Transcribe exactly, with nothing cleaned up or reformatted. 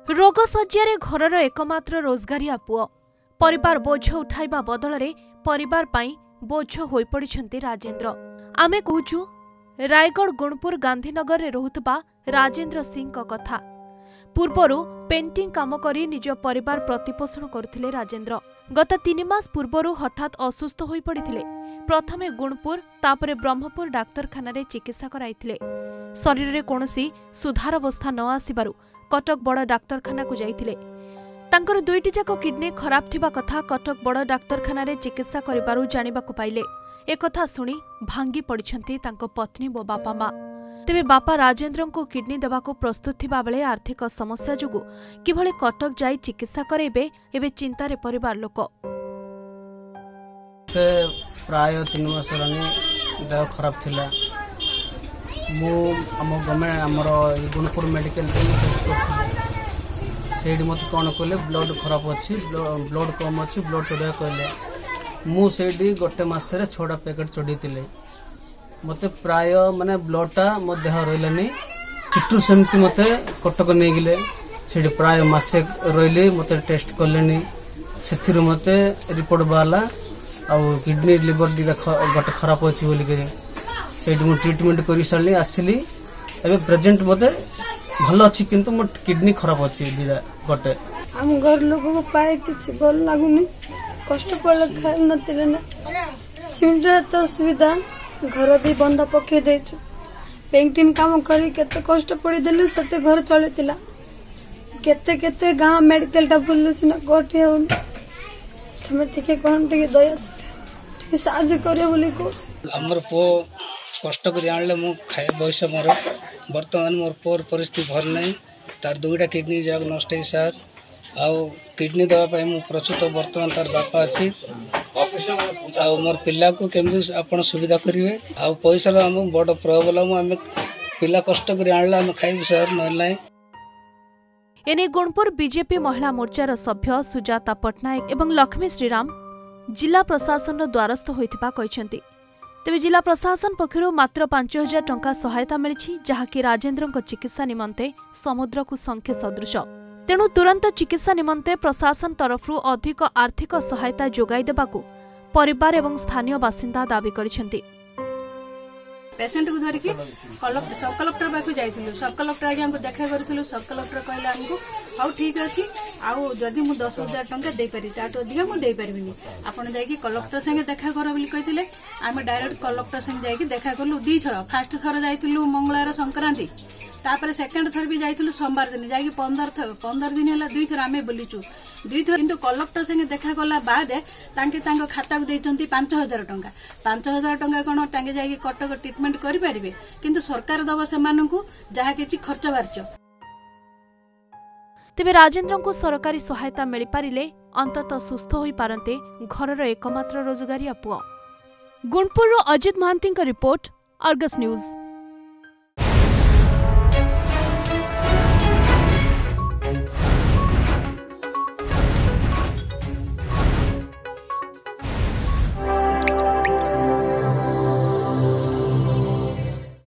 रोग सज्जारे घरर एकमात्र रोजगारिया पुओ परिवार बोझ उठाइबा बदଳରେ परिवार पाई बोझ होई पड़िछंती राजेंद्र। आमे कहूचु रायगढ़ गुणपुर गांधीनगर रे रहुतबा राजेंद्र सिंह का कथा। पूर्वरु पेंटिंग काम करी निज परिवार प्रतिपोषण करुथिले राजेंद्र। गत तीन मास पूर्वरु हठात असुस्थ होई पड़िथिले। प्रथमे गुणपुर तापरे ब्रह्मपुर डाक्तरखाना रे चिकित्सा कराइथिले। शरीर रे कोनोसी सुधार अवस्था न आसिबारु कटक बड़ डाक्तरखाना को जाइथिले। तांकर दुईटी जाक किडनी खराब थिबा कथा कटक बड़ डाक्तरखाना रे चिकित्सा करिबारु जानिबाकु पाइले। ए कथा सुनी भांगी पड़िछंती तांको पत्नी व बापा मां। तेबे बापा राजेंद्र को किडनी देबाकु प्रस्तुत थिबा बेले आर्थिक समस्या जुगु किभଳି कटक जाई चिकित्सा करेबे एबे चिंतारे परिवार लोक। प्राय तीन मास रानी देह खराब थिला। मु हम गमे हमर गुणपुर मेडिकल से मत कौन कहले ब्लड खराब अच्छी ब्लड कम अच्छी ब्लड चढ़ा कहले मुझे गोटे मसरे छड़ा पैकेट चढ़ी मत प्राय माने ब्लडटा मो देह रही चिट्टू सेमती मत कटक नहीं गले से प्राय मसे रही मत टेस्ट कले से मत रिपोर्ट बाहला आउ किडनी लिवर दी गोटे खराब अच्छी बोलिक से ट्रिटमेंट कर सारे आसली एवं प्रेजेंट मत भल अच्छी किंतु मो किडनी खराब अच्छी गोटे हम घर लोग को पाए किसी भल लगुनि कष्ट पड़े खाए ना सिमटा तो असुविधा घर भी बंद पके दे पेंटिंग काम करी केते कष्ट पड़ी देले सते घर चले तिला केते केते गांव मेडिकल टा बुल्लु सिना कोठी हो तमे ठीक कोन ठीक दया ठीक साहाय्य करे बोली को हमर पो कष्ट कर आनले मु खाए बयस मोर वर्तमान मोर पोर परिस्थिति भल नहीं तार दुईटा किडनी जाग नष्ट है सर आउ किडनी दवा मु प्रस्तुत वर्तमान तार बापा अच्छी आउ मोर पिला को केमि आपण सुविधा करेंगे आउ पैसा आम बड़ प्रॉब्लम आम पिला कष्ट कर आनला आम खाइबु सर ना। एने गुणपुर बीजेपी महिला मोर्चार सभ्य सुजाता पट्टनायक एवं लक्ष्मी श्रीराम जिला प्रशासन द्वारस्थ होइथिबा कहिसेंती। तेबे जिला प्रशासन पक्षरु मात्र पांच हजार टंका सहायता मिली जहाँकि राजेंद्र चिकित्सा निमंते समुद्र को संख्य सदृश। तेणु तुरंत चिकित्सा निमंते प्रशासन तरफरु अधिक आर्थिक सहायता जोगाई देबाकू परिवार एवं स्थानीय बासिंदा दाबी करिसेंती। पेशेंट को धरिकी सब कलेक्टर पाक जाइलु सब कलेक्टर आगे हमको देखा करूँ सब कलेक्टर कहले हमको हाँ ठीक अच्छी आउ जदि मु दस हजार टंका दे पारि ताठू अधिक मुझे दे पारिनी आपण जाइए कलेक्टर संगे देखा कर बोली कहते आम डायरेक्ट कलेक्टर संगे जाइए देखा कलु दी थर फास्ट थर जाइलु मंगलवार संक्रांति तापर सेकेंड थर भी जाइलु सोमवार दिन जाइए पंदर थर पंदर दिन है दुई थर आम बुलीचु दुई थर किंतु कलेक्टर संगे देखा कला बाद तांके तांको खाता को देइचंती पांच हजार टंका पांच हजार टंका कौन तांके जाइए कटक ट्रिटमेंट करें किंतु सरकार दब से जहा किसी खर्च बार्च। तेबे राजेंद्र को सरकारी सहायता मिल पारिले अंततः सुस्थ होई पारंते घरर एकमात्र रोजगारिया पुओ। Gunupur Ajit Mahanti report, Argus news.